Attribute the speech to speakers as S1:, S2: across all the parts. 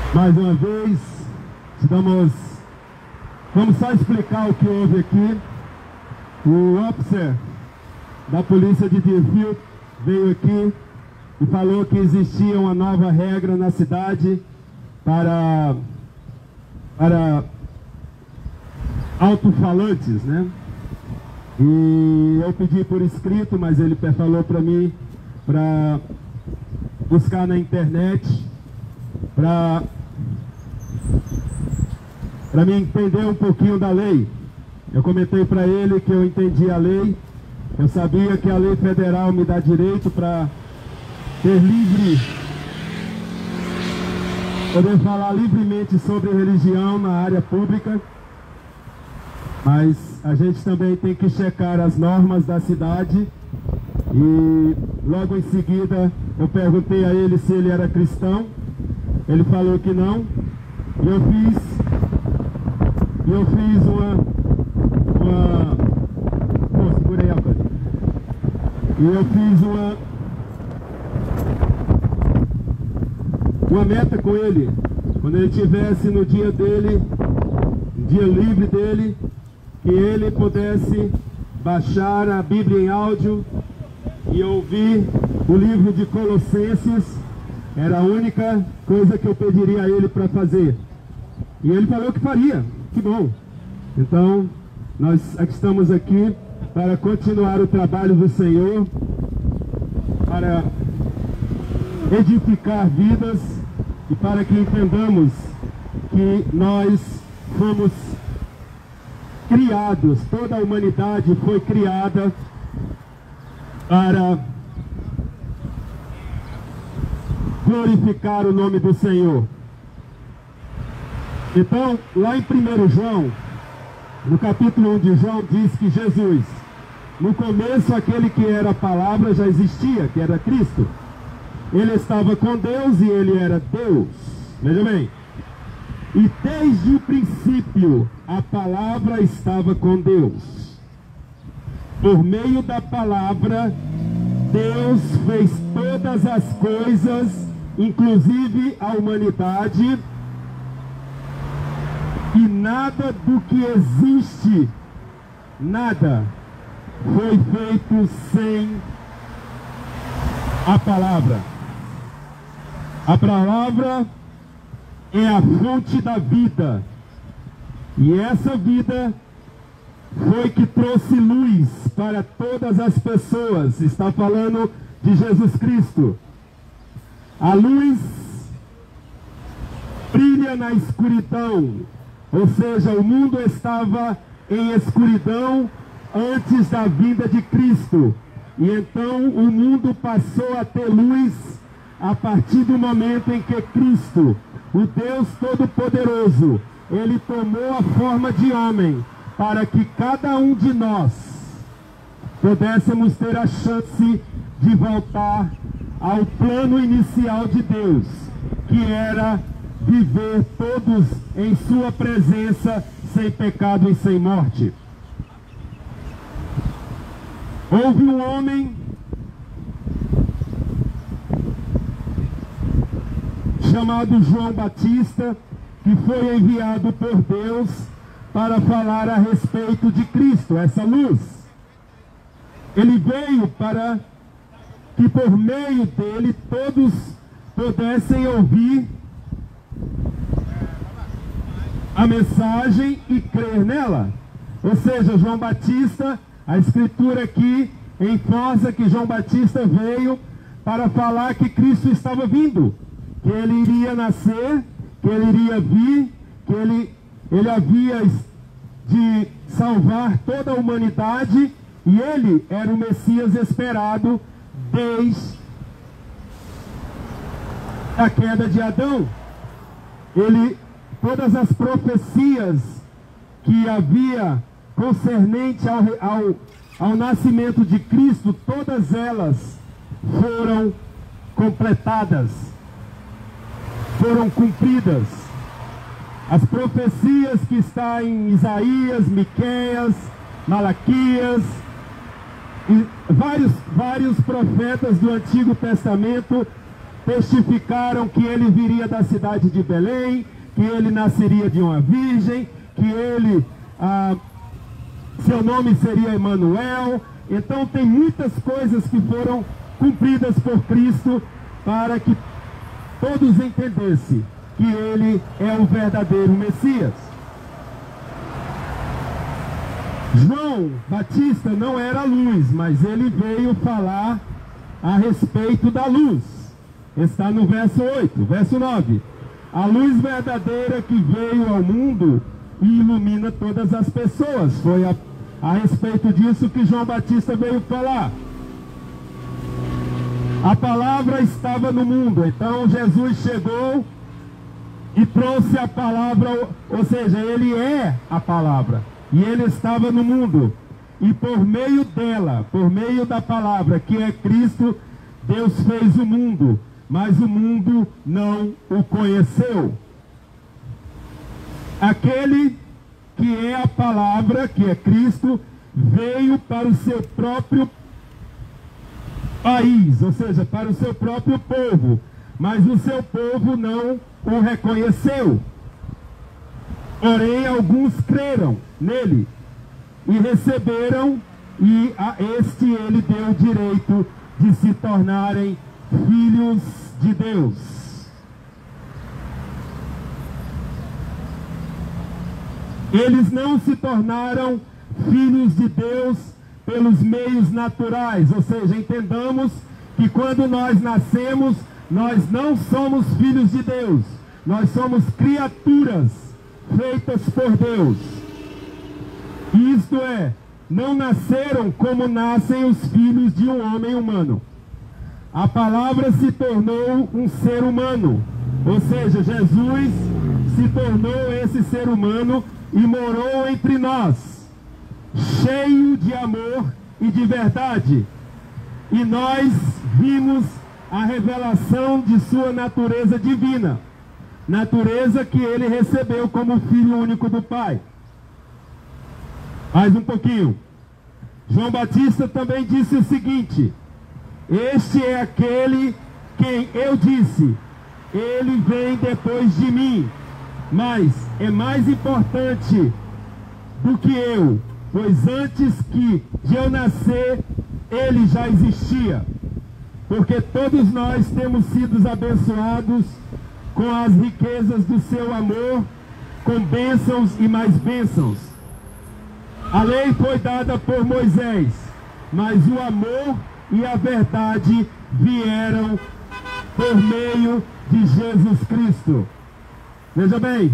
S1: Mais uma vez, vamos só explicar o que houve aqui. O officer da polícia de Deerfield veio aqui e falou que existia uma nova regra na cidade para alto-falantes, né? E eu pedi por escrito, mas ele falou para mim para buscar na internet para me entender um pouquinho da lei. Eu comentei para ele que eu entendi a lei. Eu sabia que a lei federal me dá direito para poder falar livremente sobre religião na área pública, mas a gente também tem que checar as normas da cidade. E logo em seguida eu perguntei a ele se ele era cristão. Ele falou que não. E eu fiz segurei a coisa. E eu fiz uma meta com ele. Quando ele estivesse no dia dele, dia livre dele, que ele pudesse baixar a Bíblia em áudio e ouvir o livro de Colossenses. Era a única coisa que eu pediria a ele para fazer. E ele falou que faria. Que bom. Então, nós estamos aqui para continuar o trabalho do Senhor, para edificar vidas e para que entendamos que nós fomos criados, toda a humanidade foi criada para glorificar o nome do Senhor. Então, lá em 1 João, no capítulo 1 de João, diz que Jesus, no começo, aquele que era a palavra já existia, que era Cristo. Ele estava com Deus e ele era Deus. Veja bem. E desde o princípio, a palavra estava com Deus. Por meio da palavra, Deus fez todas as coisas, inclusive a humanidade. E nada do que existe, nada foi feito sem a palavra. A palavra é a fonte da vida. E essa vida foi que trouxe luz para todas as pessoas. Está falando de Jesus Cristo. A luz brilha na escuridão. Ou seja, o mundo estava em escuridão antes da vinda de Cristo. E então o mundo passou a ter luz a partir do momento em que Cristo, o Deus Todo-Poderoso, ele tomou a forma de homem para que cada um de nós pudéssemos ter a chance de voltar ao plano inicial de Deus, que era viver todos em sua presença, sem pecado e sem morte. Houve um homem chamado João Batista, que foi enviado por Deus para falar a respeito de Cristo, essa luz. Ele veio para que por meio dele todos pudessem ouvir a mensagem e crer nela. Ou seja, João Batista, a escritura aqui enforça que João Batista veio para falar que Cristo estava vindo, que ele iria nascer, que ele iria vir, que ele havia de salvar toda a humanidade, e ele era o Messias esperado desde a queda de Adão. Todas as profecias que havia concernente ao nascimento de Cristo, todas elas foram completadas, foram cumpridas. As profecias que estão em Isaías, Miqueias, Malaquias, e vários profetas do Antigo Testamento, testificaram que ele viria da cidade de Belém, que ele nasceria de uma virgem, que ele, seu nome seria Emanuel. Então tem muitas coisas que foram cumpridas por Cristo para que todos entendessem que ele é o verdadeiro Messias. João Batista não era luz, mas ele veio falar a respeito da luz. Está no verso 8, verso 9. A luz verdadeira que veio ao mundo e ilumina todas as pessoas. Foi a respeito disso que João Batista veio falar. A palavra estava no mundo, então Jesus chegou e trouxe a palavra, ou seja, ele é a palavra, e ele estava no mundo, e por meio dela, por meio da palavra, que é Cristo, Deus fez o mundo, mas o mundo não o conheceu. Aquele que é a palavra, que é Cristo, veio para o seu próprio país, ou seja, para o seu próprio povo, mas o seu povo não o reconheceu. Porém, alguns creram nele e receberam, e a este ele deu o direito de se tornarem filhos de Deus. Eles não se tornaram filhos de Deus pelos meios naturais, ou seja, entendamos que quando nós nascemos, nós não somos filhos de Deus, nós somos criaturas feitas por Deus. Isto é, não nasceram como nascem os filhos de um homem humano. A palavra se tornou um ser humano, ou seja, Jesus se tornou esse ser humano e morou entre nós, cheio de amor e de verdade, e nós vimos a revelação de sua natureza divina, natureza que ele recebeu como filho único do Pai. Mais um pouquinho. João Batista também disse o seguinte: este é aquele quem eu disse, ele vem depois de mim, mas é mais importante do que eu, pois antes de eu nascer, ele já existia. Porque todos nós temos sido abençoados com as riquezas do seu amor, com bênçãos e mais bênçãos. A lei foi dada por Moisés, mas o amor e a verdade vieram por meio de Jesus Cristo. Veja bem,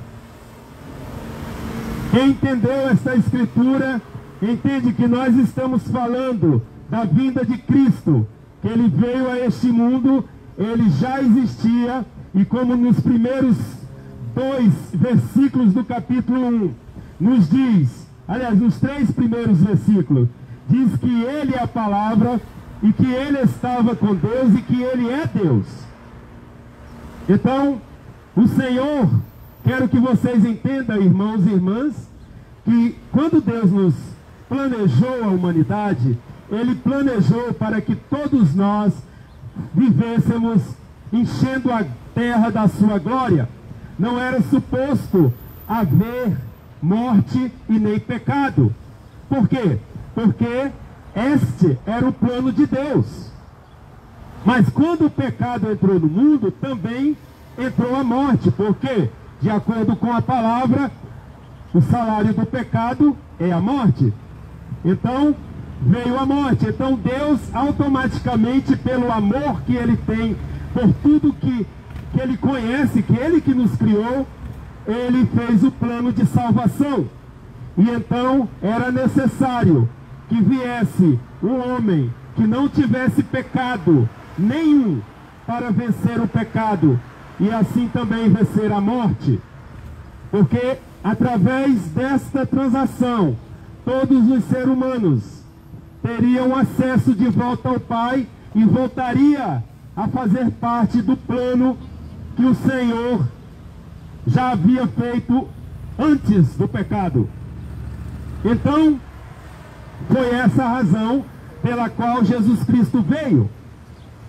S1: quem entendeu esta escritura, entende que nós estamos falando da vinda de Cristo, que ele veio a este mundo, ele já existia, e como nos primeiros 2 versículos do capítulo 1, nos diz, aliás, nos 3 primeiros versículos, diz que ele é a palavra, e que ele estava com Deus, e que ele é Deus. Então, o Senhor, quero que vocês entendam, irmãos e irmãs, que quando Deus nos planejou a humanidade, ele planejou para que todos nós vivêssemos enchendo a terra da sua glória. Não era suposto haver morte e nem pecado. Por quê? Porque este era o plano de Deus. Mas quando o pecado entrou no mundo, também entrou a morte. Por quê? De acordo com a palavra, o salário do pecado é a morte. Então, veio a morte. Então Deus automaticamente, pelo amor que ele tem por tudo que ele conhece, que ele que nos criou, ele fez o plano de salvação. E então era necessário que viesse um homem que não tivesse pecado nenhum para vencer o pecado e assim também vencer a morte. Porque através desta transação, todos os seres humanos teriam acesso de volta ao Pai e voltaria a fazer parte do plano que o Senhor já havia feito antes do pecado. Então, foi essa a razão pela qual Jesus Cristo veio.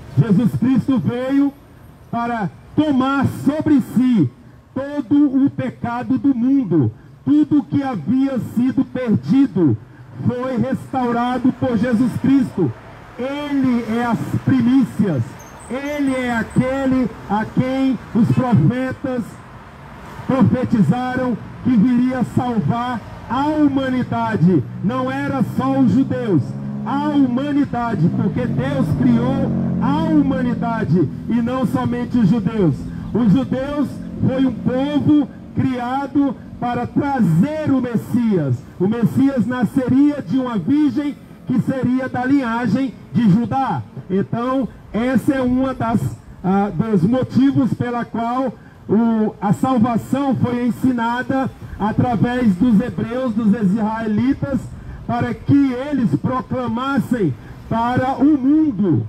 S1: Jesus Cristo veio para tomar sobre si todo o pecado do mundo. Tudo que havia sido perdido foi restaurado por Jesus Cristo. Ele é as primícias. Ele é aquele a quem os profetas profetizaram que viria salvar a humanidade. Não era só os judeus, a humanidade, porque Deus criou a humanidade e não somente os judeus. Os judeus foi um povo criado para trazer o Messias. O Messias nasceria de uma virgem que seria da linhagem de Judá. Então, essa é uma dos motivos pela qual a salvação foi ensinada através dos hebreus, dos israelitas, para que eles proclamassem para o mundo.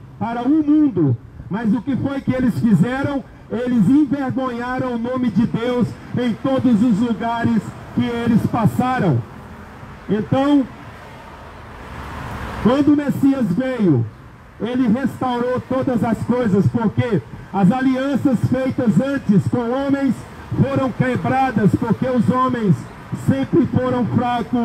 S1: Mas o que foi que eles fizeram? Eles envergonharam o nome de Deus em todos os lugares que eles passaram. Então, quando o Messias veio, ele restaurou todas as coisas, porque as alianças feitas antes com homens foram quebradas, porque os homens sempre foram fracos,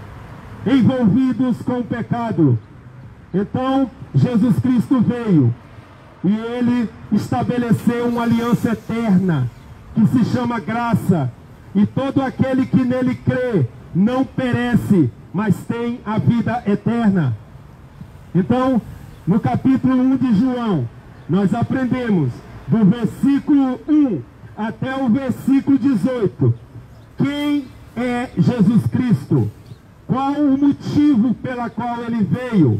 S1: envolvidos com o pecado. Então, Jesus Cristo veio e ele estabeleceu uma aliança eterna, que se chama graça, e todo aquele que nele crê não perece, mas tem a vida eterna. Então, no capítulo 1 de João, nós aprendemos do versículo 1 até o versículo 18, quem é Jesus Cristo, qual o motivo pela qual ele veio.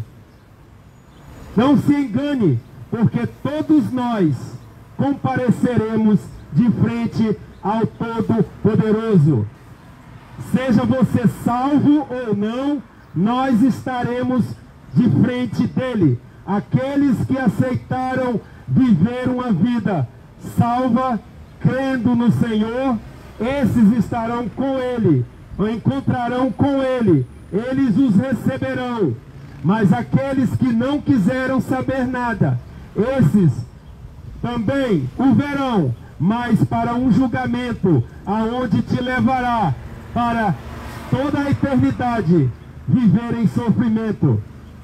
S1: Não se engane, porque todos nós compareceremos de frente ao Todo-Poderoso. Seja você salvo ou não, nós estaremos de frente dele. Aqueles que aceitaram viver uma vida salva, crendo no Senhor, esses estarão com ele, ou encontrarão com ele, eles os receberão. Mas aqueles que não quiseram saber nada, esses também o verão, mas para um julgamento, aonde te levará para toda a eternidade viver em sofrimento.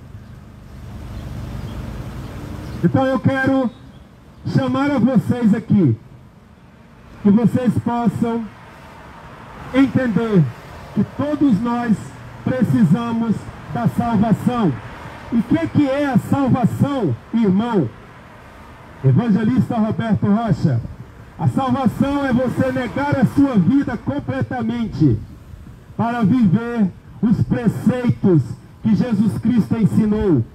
S1: Então eu quero chamar a vocês aqui, que vocês possam entender que todos nós precisamos da salvação. E o que é a salvação, irmão? Evangelista Roberto Rocha, a salvação é você negar a sua vida completamente para viver os preceitos que Jesus Cristo ensinou.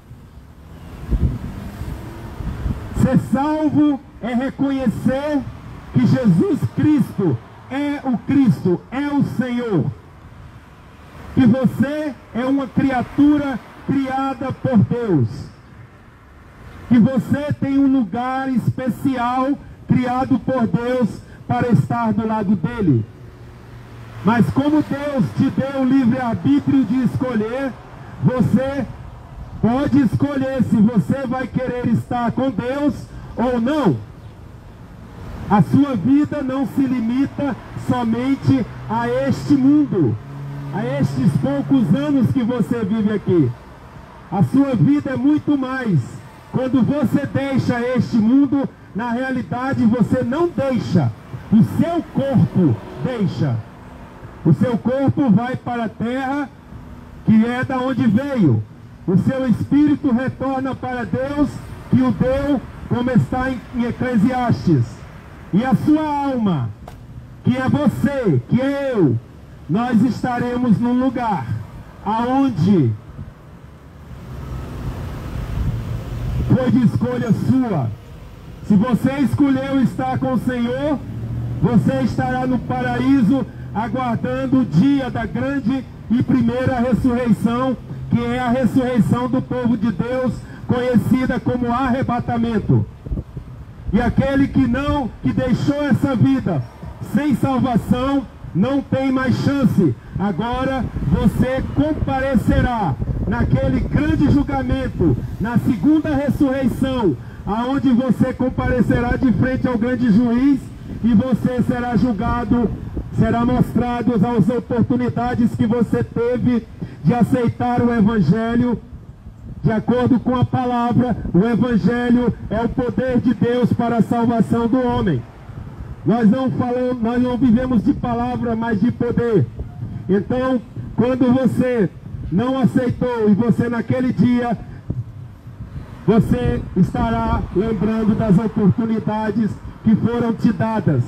S1: Ser salvo é reconhecer que Jesus Cristo é o Cristo, é o Senhor. Que você é uma criatura criada por Deus. Que você tem um lugar especial criado por Deus para estar do lado dele. Mas como Deus te deu o livre-arbítrio de escolher, você pode escolher se você vai querer estar com Deus ou não. A sua vida não se limita somente a este mundo, a estes poucos anos que você vive aqui. A sua vida é muito mais. Quando você deixa este mundo, na realidade você não deixa, o seu corpo deixa. O seu corpo vai para a terra, que é da onde veio. O seu espírito retorna para Deus, que o deu, como está em Eclesiastes. E a sua alma, que é você, que é eu, nós estaremos num lugar aonde foi de escolha sua. Se você escolheu estar com o Senhor, você estará no paraíso, aguardando o dia da grande e primeira ressurreição, que é a ressurreição do povo de Deus, conhecida como arrebatamento. E aquele que deixou essa vida sem salvação, não tem mais chance. Agora você comparecerá naquele grande julgamento, na segunda ressurreição, aonde você comparecerá de frente ao grande juiz e você será julgado, será mostrado as oportunidades que você teve de aceitar o Evangelho. De acordo com a palavra, o Evangelho é o poder de Deus para a salvação do homem. Nós não vivemos de palavra, mas de poder. Então, quando você não aceitou e você naquele dia, você estará lembrando das oportunidades que foram te dadas.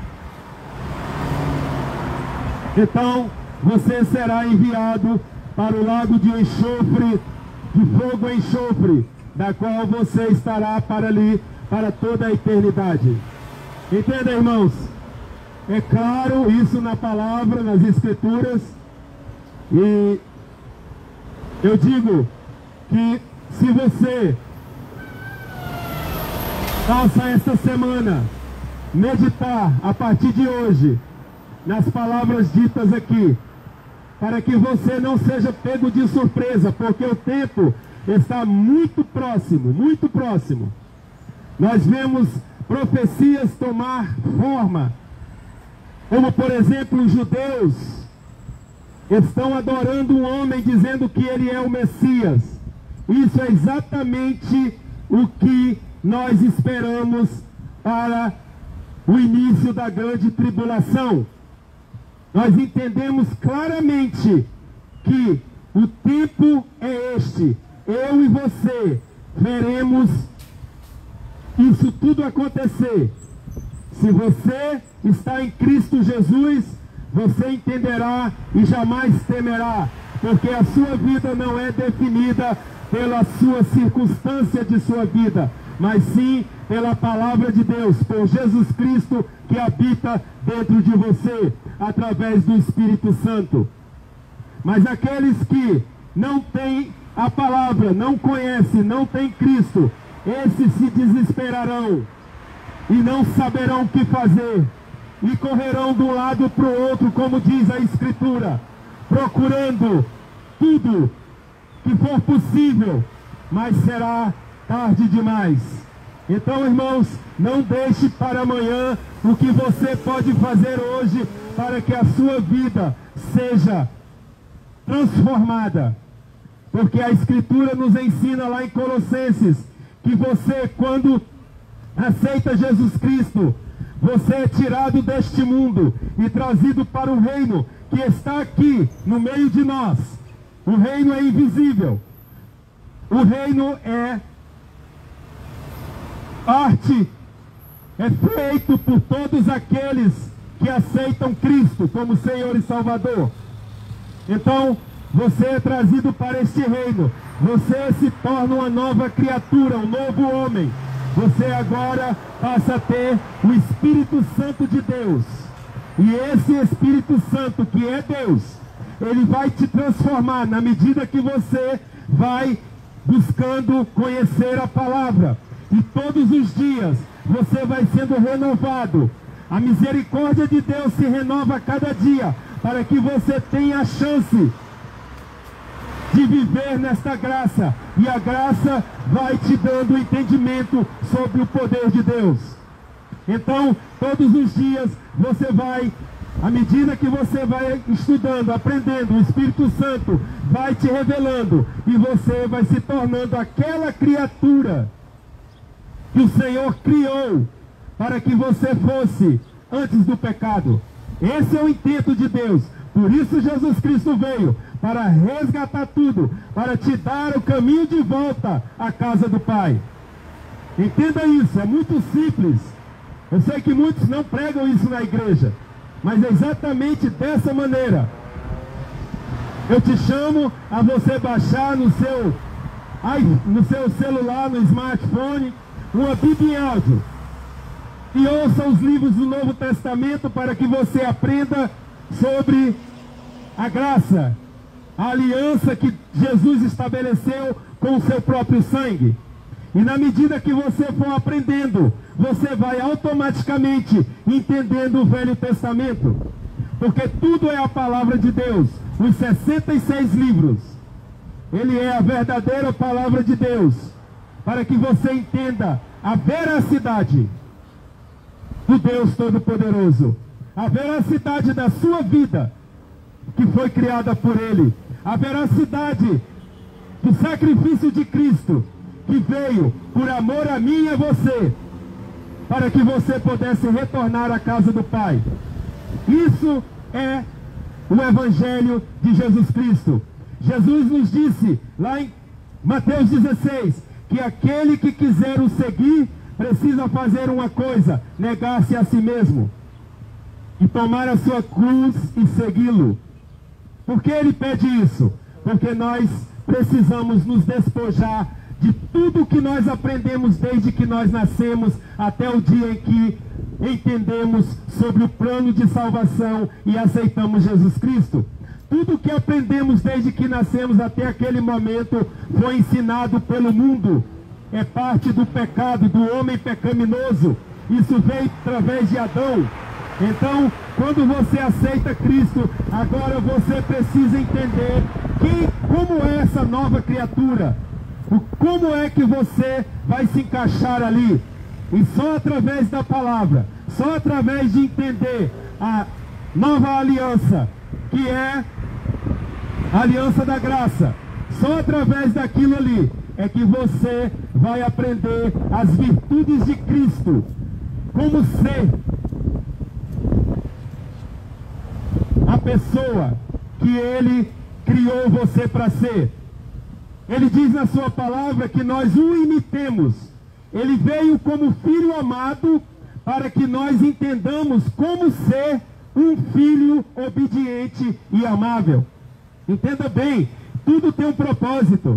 S1: Então, você será enviado para o lago de enxofre, de fogo e enxofre, da qual você estará para ali, para toda a eternidade. Entendem, irmãos? É claro isso na palavra, nas escrituras. E eu digo que se você passa esta semana meditar a partir de hoje nas palavras ditas aqui, para que você não seja pego de surpresa, porque o tempo está muito próximo, muito próximo. Nós vemos profecias tomar forma, como por exemplo os judeus estão adorando um homem dizendo que ele é o Messias. Isso é exatamente o que nós esperamos para o início da grande tribulação. Nós entendemos claramente que o tempo é este. Eu e você veremos isso tudo acontecer. Se você está em Cristo Jesus, você entenderá e jamais temerá, porque a sua vida não é definida pela sua circunstância de sua vida, mas sim pela palavra de Deus, por Jesus Cristo que habita dentro de você, através do Espírito Santo. Mas aqueles que não têm a palavra, não conhecem, não têm Cristo, esses se desesperarão e não saberão o que fazer, e correrão de um lado para o outro, como diz a Escritura, procurando tudo que for possível, mas será tarde demais. Então, irmãos, não deixe para amanhã o que você pode fazer hoje para que a sua vida seja transformada. Porque a Escritura nos ensina lá em Colossenses que você, quando aceita Jesus Cristo, você é tirado deste mundo e trazido para o reino que está aqui no meio de nós. O reino é invisível. O reino é feito por todos aqueles que aceitam Cristo como Senhor e Salvador. Então, você é trazido para este reino. Você se torna uma nova criatura, um novo homem. Você agora passa a ter o Espírito Santo de Deus. E esse Espírito Santo, que é Deus, ele vai te transformar na medida que você vai buscando conhecer a palavra. E todos os dias você vai sendo renovado. A misericórdia de Deus se renova a cada dia, para que você tenha a chance de viver nesta graça. E a graça vai te dando entendimento sobre o poder de Deus. Então, todos os dias você vai, à medida que você vai estudando, aprendendo, o Espírito Santo vai te revelando, e você vai se tornando aquela criatura que o Senhor criou para que você fosse antes do pecado. Esse é o intento de Deus. Por isso Jesus Cristo veio, para resgatar tudo, para te dar o caminho de volta à casa do Pai. Entenda isso, é muito simples. Eu sei que muitos não pregam isso na igreja, mas é exatamente dessa maneira. Eu te chamo a você baixar no seu celular, no smartphone, uma Bíblia em áudio, e ouça os livros do Novo Testamento para que você aprenda sobre a graça, a aliança que Jesus estabeleceu com o seu próprio sangue. E na medida que você for aprendendo, você vai automaticamente entendendo o Velho Testamento, porque tudo é a palavra de Deus, os 66 livros. ele é a verdadeira palavra de Deus, para que você entenda a veracidade do Deus Todo-Poderoso, a veracidade da sua vida, que foi criada por Ele, a veracidade do sacrifício de Cristo, que veio por amor a mim e a você, para que você pudesse retornar à casa do Pai. Isso é o Evangelho de Jesus Cristo. Jesus nos disse, lá em Mateus 16, que aquele que quiser o seguir, precisa fazer uma coisa: negar-se a si mesmo, e tomar a sua cruz e segui-lo. Por que ele pede isso? Porque nós precisamos nos despojar de tudo que nós aprendemos desde que nós nascemos até o dia em que entendemos sobre o plano de salvação e aceitamos Jesus Cristo. Tudo que aprendemos desde que nascemos até aquele momento foi ensinado pelo mundo. É parte do pecado, do homem pecaminoso. Isso veio através de Adão. Então, quando você aceita Cristo, agora você precisa entender como é essa nova criatura. Como é que você vai se encaixar ali. E só através da palavra, só através de entender a nova aliança, que é a aliança da graça, só através daquilo ali é que você vai aprender as virtudes de Cristo, como ser a pessoa que Ele criou você para ser. Ele diz na sua palavra que nós o imitemos. Ele veio como filho amado para que nós entendamos como ser um filho obediente e amável. Entenda bem, tudo tem um propósito.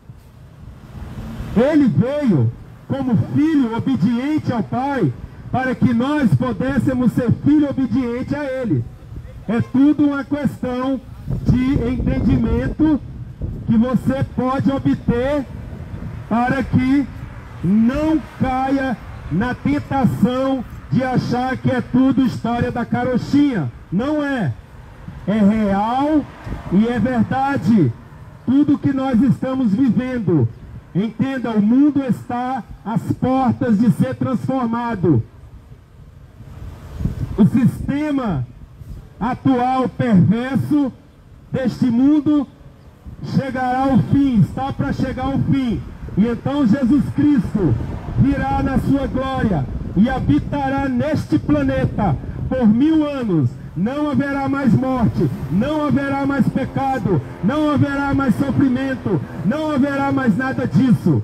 S1: Ele veio como filho obediente ao Pai para que nós pudéssemos ser filho obediente a Ele. É tudo uma questão de entendimento que você pode obter para que não caia na tentação de achar que é tudo história da carochinha. Não é. É real e é verdade. Tudo que nós estamos vivendo. Entenda, o mundo está às portas de ser transformado. O sistema atual perverso deste mundo chegará ao fim, está para chegar ao fim. E então Jesus Cristo virá na sua glória e habitará neste planeta por 1000 anos. Não haverá mais morte, não haverá mais pecado, não haverá mais sofrimento, não haverá mais nada disso.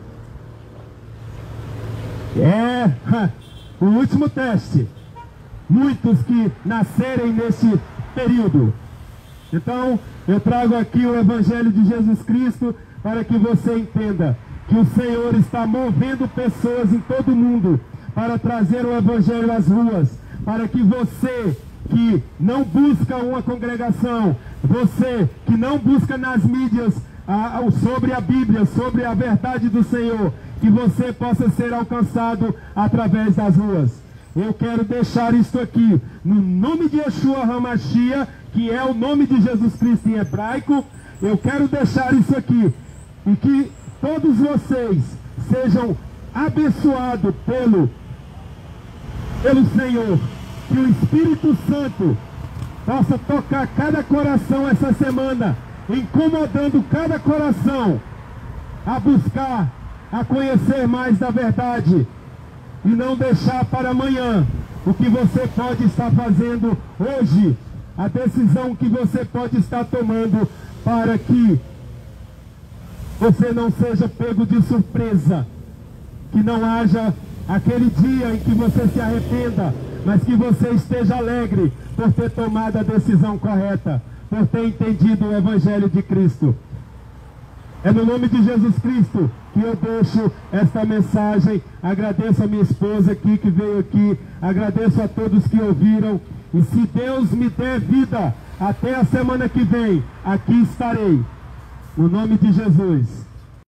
S1: É o último teste. Muitos que nascerem nesse período. Então, eu trago aqui o Evangelho de Jesus Cristo para que você entenda que o Senhor está movendo pessoas em todo o mundo para trazer o Evangelho às ruas, para que você que não busca uma congregação, você que não busca nas mídias sobre a Bíblia, sobre a verdade do Senhor, que você possa ser alcançado através das ruas. Eu quero deixar isso aqui, no nome de Yeshua HaMashiach, que é o nome de Jesus Cristo em hebraico. Eu quero deixar isso aqui, e que todos vocês sejam abençoados pelo Senhor, que o Espírito Santo possa tocar cada coração essa semana, incomodando cada coração a buscar, a conhecer mais da verdade, e não deixar para amanhã o que você pode estar fazendo hoje, a decisão que você pode estar tomando, para que você não seja pego de surpresa, que não haja aquele dia em que você se arrependa, mas que você esteja alegre por ter tomado a decisão correta, por ter entendido o Evangelho de Cristo. É no nome de Jesus Cristo que eu deixo esta mensagem. Agradeço a minha esposa aqui que veio aqui, agradeço a todos que ouviram, e se Deus me der vida até a semana que vem, aqui estarei, no nome de Jesus.